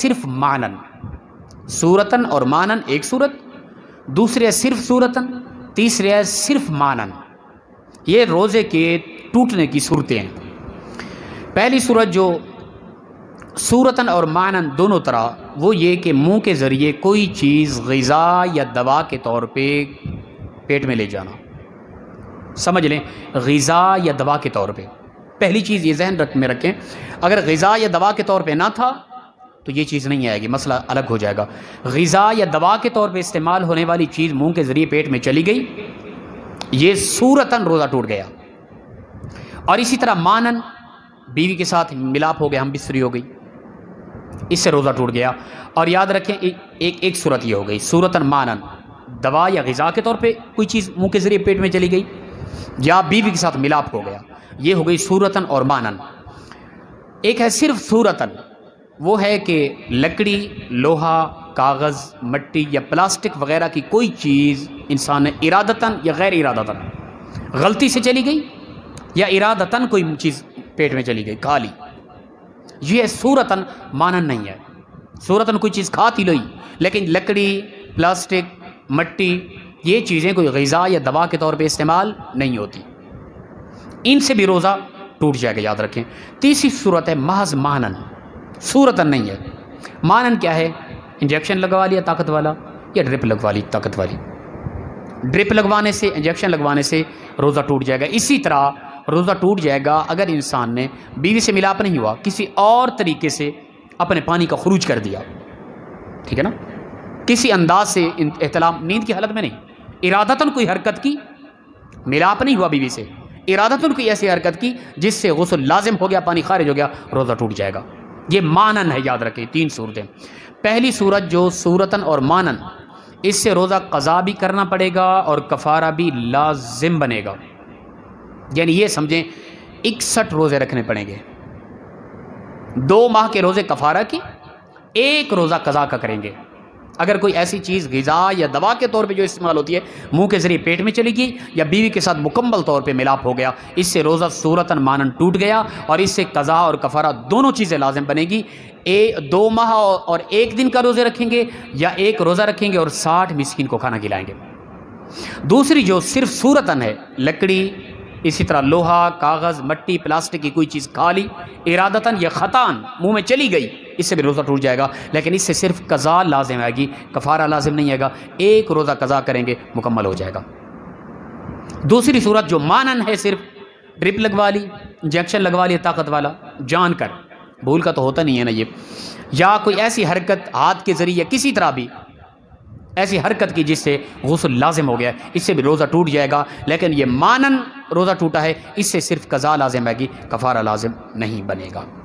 صرف مانن، صورتن اور مانن ایک صورت، دوسری ہے صرف صورتن، تیسری ہے صرف مانن۔ یہ روزے کے ٹوٹنے کی صورتیں ہیں۔ پہلی صورت جو صورتن اور مانن دونوں طرح، وہ یہ کہ منہ کے ذریعے کوئی چیز غذا یا دوا کے طور پہ پیٹ میں لے جانا۔ سمجھ لیں، غذا یا دوا کے طور پہ، پہلی چیز یہ ذہن میں رکھیں، اگر غذا یا دوا کے طور پہ نہ تھا تو یہ چیز نہیں آئے گی، مسئلہ الگ ہو جائے گا۔ غذا یا دوا کے طور پہ استعمال ہونے والی چیز منہ کے ذریعے پیٹ میں چلی گئی، یہ صورتاً روزہ ٹوٹ گیا۔ اور اسی طرح مانن، بیوی کے ساتھ ملاپ ہو گیا، ہم بستری ہو گئی، اس سے روزہ ٹوٹ گیا۔ اور یاد رکھیں ایک صورت یہ ہو گئی صورتاً مانن، دوا یا غذا کے طور پہ کوئی چیز منہ کے ذریعے پیٹ میں چلی گئی یا بیوی کے ساتھ ملاپ ہو گیا، یہ ہو گئی صورتاً اور مانن۔ ایک ہے صرف صورتاً، وہ ہے کہ لکڑی، لوہا، کاغذ، مٹی یا پلاسٹک وغیرہ کی کوئی چیز انسان نے ارادتاً یا غیر ارادتاً غلطی سے چلی گئی یا ارادتاً کوئی چیز پیٹ میں چلی گئی، کھا لی، یہ صورتاً مانن نہیں ہے۔ صورتاً کوئی چیز کھاتی لوئی، لیکن لکڑی، پلاسٹک، مٹی، یہ چیزیں کوئی غذا یا دوا کے طور پہ استعمال نہیں ہوتی، ان سے بھی روزہ ٹوٹ جائے گا، یاد رکھیں۔ تیسری صورت ہے محض مانن، صورتاً نہیں ہے۔ مانن کیا ہے؟ انجیکشن لگوا لیا طاقت والا یا ڈرپ لگوا لی طاقت والی، ڈرپ لگوانے سے، انجیکشن لگوانے سے روزہ ٹوٹ جائے گا۔ اسی طرح روزہ ٹوٹ جائے گا اگر انسان نے بیوی سے ملاپ نہیں ہوا، کسی اور طریقے سے اپنے پانی کا خروج کر دیا، ٹھیک ہے نا، کسی انداز سے احتلام، نیند کی حالت میں نہیں، ارادتاً کوئی حرکت کی، ملاپ نہیں ہوا بیوی سے، ارادتاً کوئی ایسی حرکت کی جس سے غسل لازم ہو گیا، پانی خارج ہو گیا، روزہ ٹوٹ جائے گا۔ یہ مانن ہے، یاد رکھیں، تین صورتیں۔ پہلی صورت جو صورتاً اور مانن، اس سے روزہ قضا بھی کرنا پڑے گا اور کفارہ بھی لازم بنے گا، یعنی یہ سمجھیں 61 روزے رکھنے پڑیں گے، 2 ماہ کے روزے کفارہ کی، 1 روزہ قضا کا کریں گے۔ اگر کوئی ایسی چیز غذا یا دوا کے طور پہ جو استعمال ہوتی ہے منہ کے ذریعے پیٹ میں چلی گئی یا بیوی کے ساتھ مکمل طور پہ ملاپ ہو گیا، اس سے روزہ صورتاً مانن ٹوٹ گیا اور اس سے قضا اور کفارہ دونوں چیزیں لازم بنے گی۔ 2 ماہ اور 1 دن کا روزے رکھیں گے یا 1 روزہ رکھیں گے اور 60 مسکین کو کھانا کھلائیں گے۔ دوسری جو صرف صورتاً ہے، لکڑی، اسی طرح لوہا، کاغذ، مٹی، پلاسٹک کی کوئی چیز کھا لی ارادتاً یا خطاً منہ میں چلی گئی، اس سے بھی روزہ ٹوٹ جائے گا، لیکن اس سے صرف قضا لازم آئے گی، کفارہ لازم نہیں آئے گا، 1 روزہ قضا کریں گے، مکمل ہو جائے گا۔ دوسری صورت جو مانن ہے، صرف ڈرپ لگوا لی، انجیکشن لگوا لیا طاقت والا، جان کر، بھول کا تو ہوتا نہیں ہے نا یہ، یا کوئی ایسی حرکت ہاتھ کے ذریعے کسی طرح بھی ایسی حرکت کی جس سے غسل لازم ہو گیا، اس سے بھی روزہ ٹوٹ جائے گا، لیکن یہ مانن روزہ ٹوٹا ہے، اس سے صرف قضا لازم آئے گی، کفارہ لازم نہیں بنے گا۔